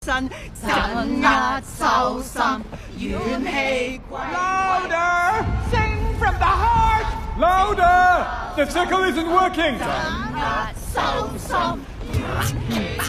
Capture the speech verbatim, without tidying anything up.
身鎮壓獸心，怨氣歸。 Louder! Sing from the heart! Louder! The sickle isn't working! 鎮壓獸心。